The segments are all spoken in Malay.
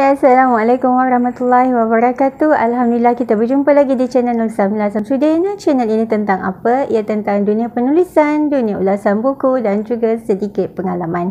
Hai, Assalamualaikum warahmatullahi wabarakatuh. Alhamdulillah kita berjumpa lagi di channel Nur Samila Samsudin. Channel ini tentang apa? Ia tentang dunia penulisan, dunia ulasan buku dan juga sedikit pengalaman.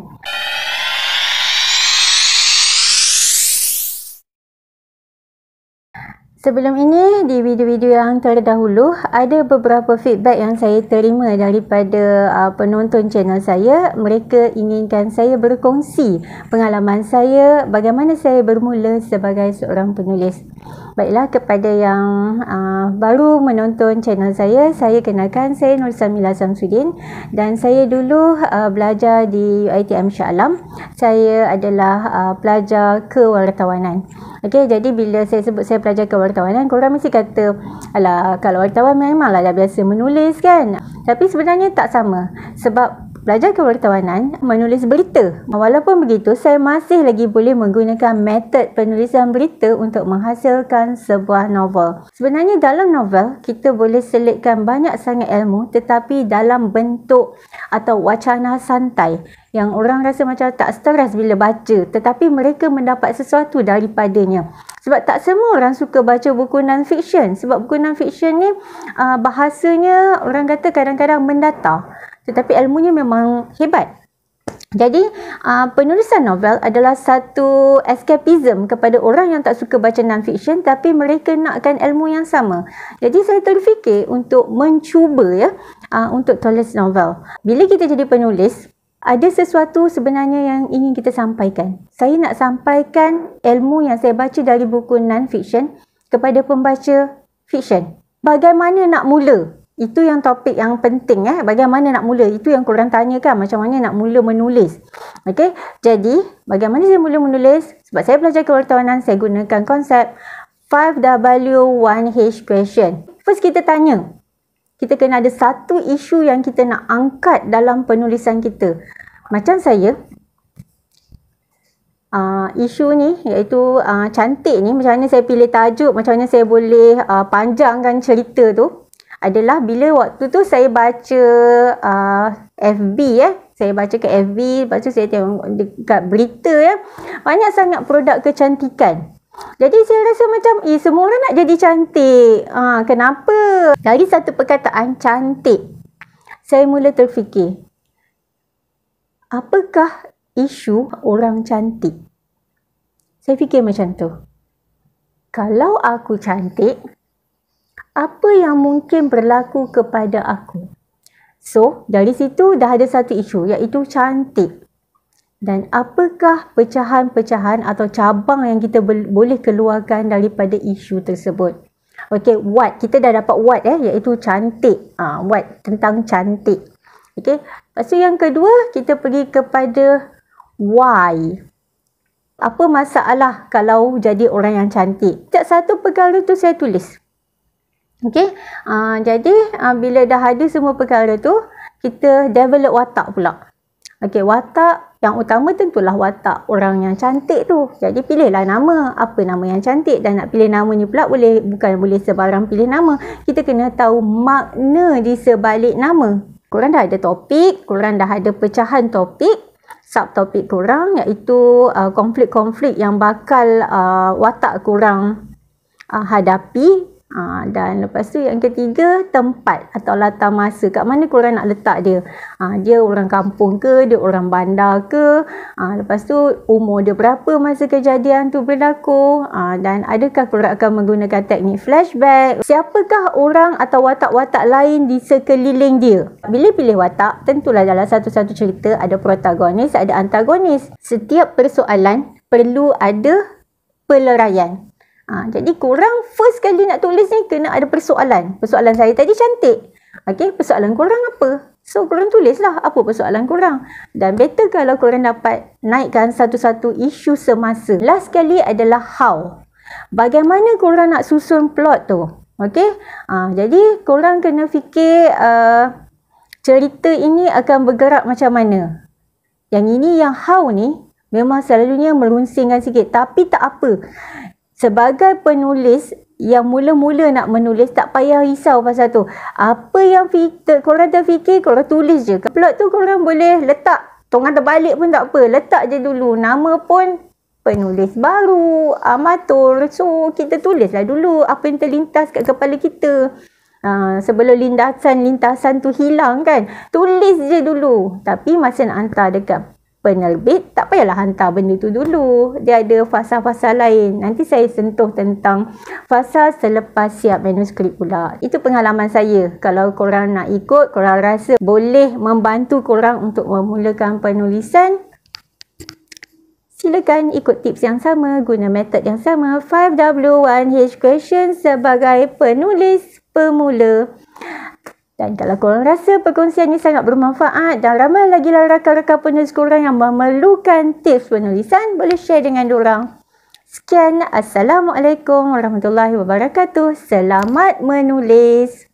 Sebelum ini, di video-video yang terdahulu, ada beberapa feedback yang saya terima daripada penonton channel saya. Mereka inginkan saya berkongsi pengalaman saya, bagaimana saya bermula sebagai seorang penulis. Baiklah, kepada yang baru menonton channel saya kenalkan, saya Nur Samila Samsudin dan saya dulu belajar di UiTM Shah Alam. Saya adalah pelajar kewartawanan. Okey, jadi bila saya sebut saya pelajar kewartawanan, korang mesti kata, alah, kalau wartawan memanglah dah biasa menulis kan. Tapi sebenarnya tak sama. Sebab pelajar kewartawanan menulis berita. Walaupun begitu, saya masih lagi boleh menggunakan metod penulisan berita untuk menghasilkan sebuah novel. Sebenarnya dalam novel, kita boleh selitkan banyak sangat ilmu, tetapi dalam bentuk atau wacana santai yang orang rasa macam tak stres bila baca, tetapi mereka mendapat sesuatu daripadanya. Sebab tak semua orang suka baca buku non-fiction. Sebab buku non-fiction ni bahasanya orang kata kadang-kadang mendatar, tetapi ilmunya memang hebat. Jadi penulisan novel adalah satu escapism kepada orang yang tak suka baca non-fiction, tapi mereka nakkan ilmu yang sama. Jadi saya terfikir untuk mencuba untuk tulis novel. Bila kita jadi penulis, ada sesuatu sebenarnya yang ingin kita sampaikan. Saya nak sampaikan ilmu yang saya baca dari buku non-fiction kepada pembaca fiction. Bagaimana nak mula? Itu yang topik yang penting. Bagaimana nak mula? Itu yang korang tanyakan, macam mana nak mula menulis. Okey, jadi bagaimana saya mula menulis? Sebab saya belajar kewartawanan, saya gunakan konsep 5W1H question. First kita tanya. Kita kena ada satu isu yang kita nak angkat dalam penulisan kita. Macam saya, isu ni iaitu cantik ni, macam mana saya pilih tajuk, macam mana saya boleh panjangkan cerita tu, adalah bila waktu tu saya baca FB saya baca ke FB, lepas tu saya tengok dekat berita banyak sangat produk kecantikan. Jadi saya rasa macam semua orang nak jadi cantik. Kenapa? Dari satu perkataan cantik, saya mula terfikir, apakah isu orang cantik? Saya fikir macam tu. Kalau aku cantik, apa yang mungkin berlaku kepada aku? So, dari situ dah ada satu isu, iaitu cantik. Dan apakah pecahan-pecahan atau cabang yang kita boleh keluarkan daripada isu tersebut? Okey, what? Kita dah dapat what iaitu cantik. What tentang cantik. Okey, lepas tu yang kedua, kita pergi kepada why. Apa masalah kalau jadi orang yang cantik? Setiap satu perkara tu saya tulis. Okey, jadi bila dah ada semua perkara tu, kita develop watak pula. Okey, watak yang utama tentulah watak orang yang cantik tu. Jadi pilihlah nama, apa nama yang cantik, dan nak pilih nama ni pula bukan boleh sebarang pilih nama. Kita kena tahu makna di sebalik nama. Korang dah ada topik, korang dah ada pecahan topik, subtopik korang iaitu konflik-konflik yang bakal watak korang hadapi. Dan lepas tu yang ketiga, tempat atau latar masa. Kat mana korang nak letak dia? Dia orang kampung ke? Dia orang bandar ke? Lepas tu umur dia berapa masa kejadian tu berlaku? Dan adakah korang akan menggunakan teknik flashback? Siapakah orang atau watak-watak lain di sekeliling dia? Bila pilih watak, tentulah dalam satu-satu cerita ada protagonis, ada antagonis. Setiap persoalan perlu ada peleraian. Jadi korang first kali nak tulis ni kena ada persoalan. Persoalan saya tadi cantik. Okey, persoalan korang apa? So korang tulislah apa persoalan korang. Dan better kalau korang dapat naikkan satu-satu isu semasa. Last kali adalah how. Bagaimana korang nak susun plot tu? Okey, jadi korang kena fikir cerita ini akan bergerak macam mana. Yang ini, yang how ni memang selalunya merunsingkan sikit, tapi tak apa. Sebagai penulis yang mula-mula nak menulis, tak payah risau pasal tu. Apa yang korang terfikir, korang tulis je. Plot tu korang boleh letak, tongan terbalik pun tak apa. Letak je dulu. Nama pun penulis baru, amatur. So, kita tulislah dulu apa yang terlintas kat kepala kita. Sebelum lintasan tu hilang kan. Tulis je dulu. Tapi masa nak hantar dekat penerbit, tak payahlah hantar benda tu dulu. Dia ada fasa-fasa lain. Nanti saya sentuh tentang fasa selepas siap manuskrip pula. Itu pengalaman saya. Kalau korang nak ikut, korang rasa boleh membantu korang untuk memulakan penulisan, silakan ikut tips yang sama, guna metod yang sama, 5W1H question sebagai penulis pemula. Dan kalau korang rasa perkongsian ini sangat bermanfaat dan ramai lagi rakan-rakan penulis korang yang memerlukan tips penulisan, boleh share dengan diorang. Sekian, Assalamualaikum warahmatullahi wabarakatuh. Selamat menulis.